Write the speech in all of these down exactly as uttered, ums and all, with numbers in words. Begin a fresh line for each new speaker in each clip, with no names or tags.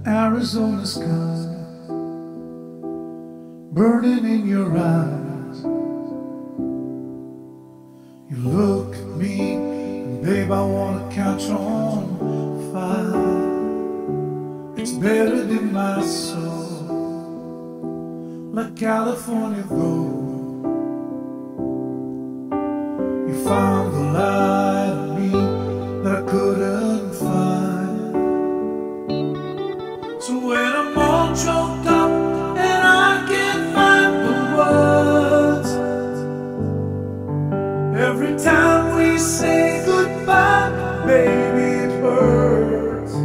Arizona sky burning in your eyes. You look at me and babe, I wanna catch on fire. It's better than my soul, like California gold. You found the light in me that I couldn't find. So when I'm all choked up and I can't find the words, every time we say goodbye, baby, it hurts.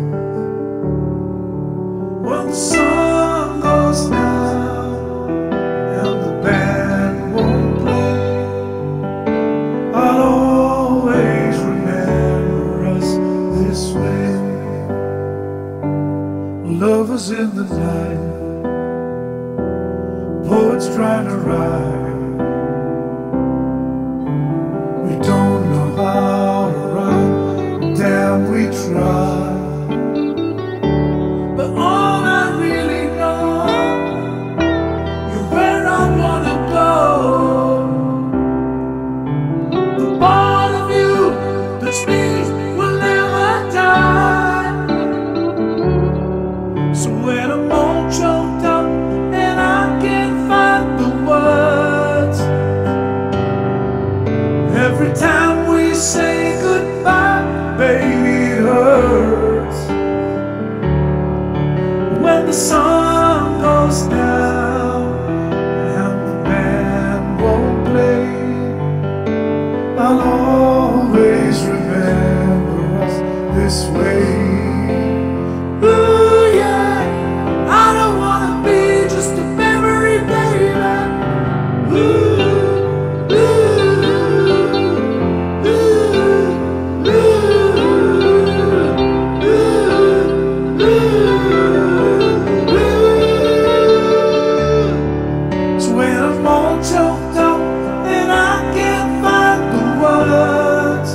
When the sun goes down and the band won't play, I'll always remember us this way. Lovers in the night, poets trying to write. We don't know how to write, damn we try. But all I really know, you're where I wanna go. The part of you that's me will never die. So when I'm all choked up and I can't find the words, every time we say goodbye, baby, it hurts. When the sun goes down and the band won't play, I'll always remember us this way. Ooh, yeah, I don't wanna be just a memory, baby. Ooh, ooh, ooh, ooh, ooh, ooh, ooh. So when I'm all choked up and I can't find the words,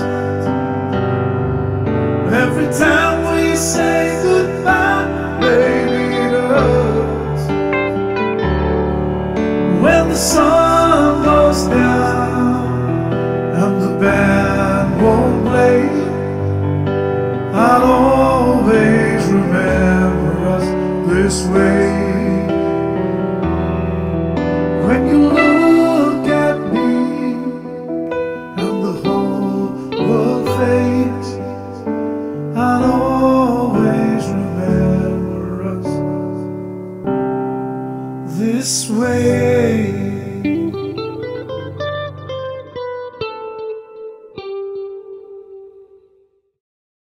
every time we say goodbye, baby, it hurts. When the sun goes down and the band won't play, I'll always remember us this way. When you look at me and the whole world fades, I'll always remember us this way.